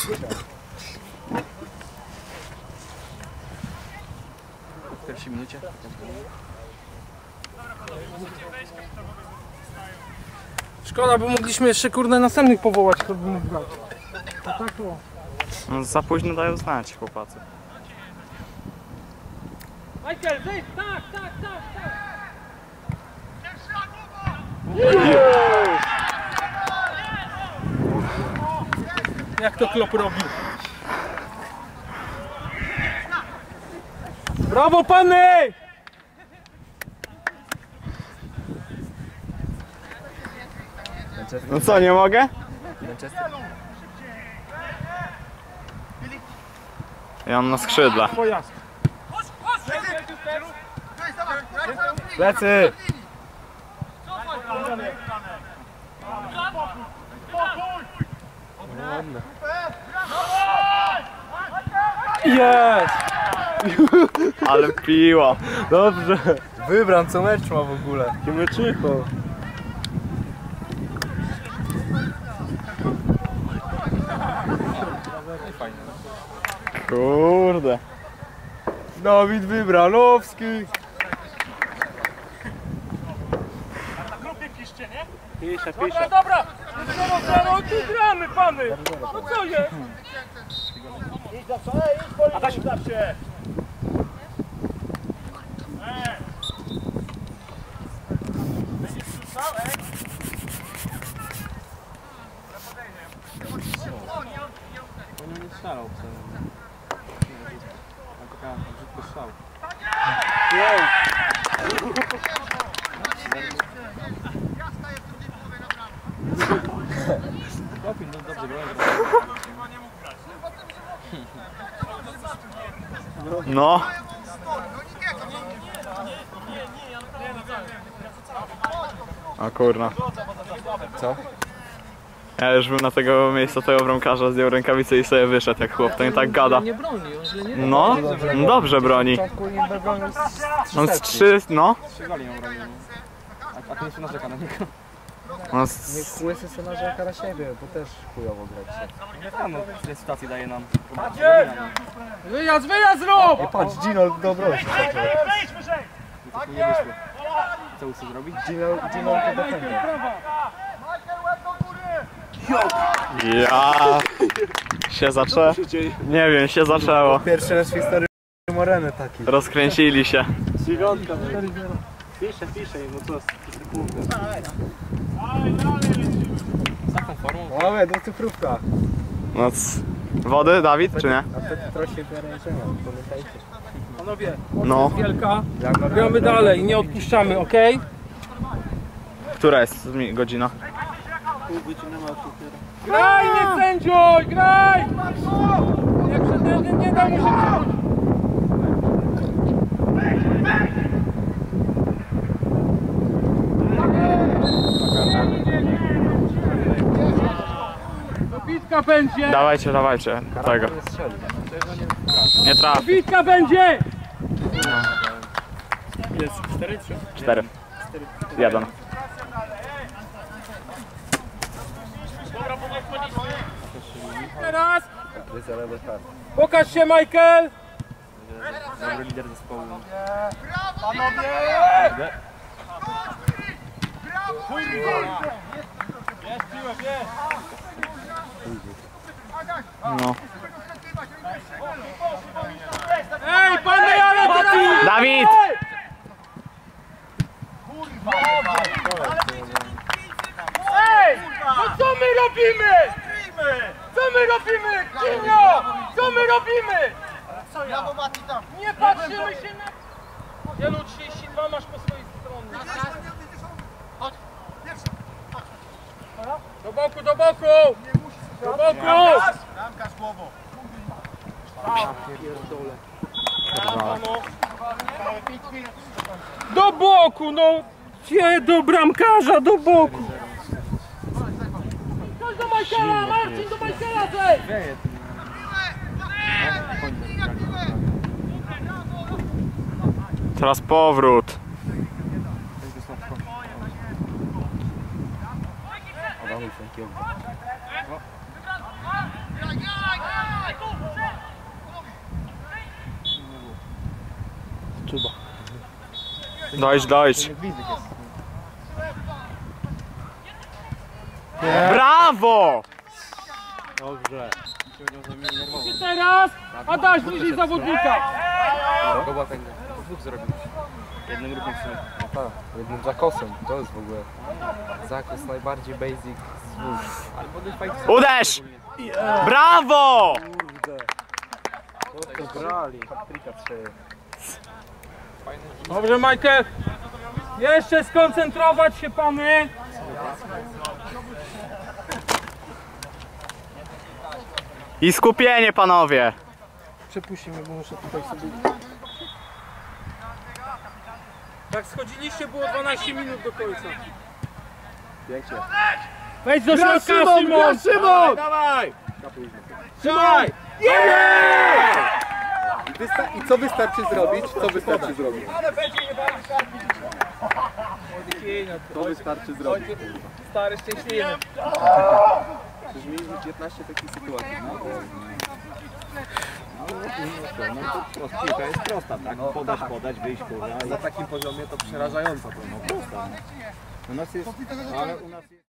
W pierwszej minucie. Szkoda, bo mogliśmy jeszcze kurde następnych powołać, kto by mógł grać. To tak to. No, za późno dają znać chłopacy. Michael, zejdź! Tak, tak, tak, tak! Jak to Klopp robi? Brawo pany! No co, nie mogę? Ja mam na skrzydle. Pojazd. Plecy! Jest! Ale piła. Dobrze. Wybram co mecz ma w ogóle. Jakie meczycho. Kurde. Dawid Wybranowski. Pisze, Dobra, dobra! No tu gramy, pany! No co jest? Adasiu, zawsze! Nie strzelał przynajmniej. Taka brzydko strzał. Kopin, no dobrze grałem. No. O kurna. Co? Ja już bym na tego miejsca tego bramkarza zdjął rękawicę i sobie wyszedł jak chłop, to nie tak gada. Nie broni, on źle nie No, dobrze broni. On z 3, no. 3 goli ją robił. A ten się narzeka na niego. On Niech Łysy se narzeka na siebie, bo też chujowo grać się. Nie wiem, no tyle sytuacji daje nam. Wyjazd, wyjazd rób! I patrz, Gino dobroci. To nie wyszło. Co Łysy zrobić? Gino to defender. Ja się zaczęło. Nie wiem, się zaczęło. Pierwszy raz w historii Moreny taki. Rozkręcili się. Dziewiątka. Pisze, no co? Z taką formą? Mamy, do cyfrówka. No, wody, Dawid, czy nie? A wtedy trochę się wyręczenia, pamiętajcie. Panowie, No. wielka. Gramy dalej, nie odpuszczamy, ok? Która jest godzina? Graj, nie sędziuj, graj! Nie da mu się przewrócić. Bitka będzie! Dawajcie, dawajcie. Tego. Nie trafi. Bitka będzie! Jest 4 3? 4. 1. Teraz! Pokaż się, Michael! Dobry lider zespołu. No. Ej, panie, ale teraz... Dawid! Ej! No co my robimy? Co my robimy? Kinio! Co my robimy? Nie patrzymy się na... Wielu 32 masz po swojej stronie. Do boku, do boku! Do boku! Do boku, no! Gdzie do bramkarza, do boku! Chodź do Michaela, Marcin, do Michaela, zejdź! Teraz powrót. Dojdź, dojdź. Brawo! Dobrze. I teraz Adaś bliżej zawodnika. Chyba ten dwóch zrobił. Jednym ruchem No tak, jednym zakosem. To jest w ogóle zakos najbardziej basic z dwóch. Albo fight. Uderz! Brawo! Kurde. To grali. Patrika 3. Dobrze, Michael. Jeszcze skoncentrować się, pany. I skupienie, panowie. Przepuścimy, bo muszę tutaj sobie... Jak schodziliście, było 12 minut do końca. Pięknie. Wejdź do środka, Szymon! Szymon! Dawaj! Trzymaj! I co wystarczy zrobić? Co wystarczy zrobić? Co wystarczy zrobić? Stary, szczęśliwy. Przecież mieliśmy 15 takich sytuacji. Piłka jest prosta, tak? Podać, wyjść, kurwa. Na takim poziomie to przerażająco. U nas jest, ale u nas jest...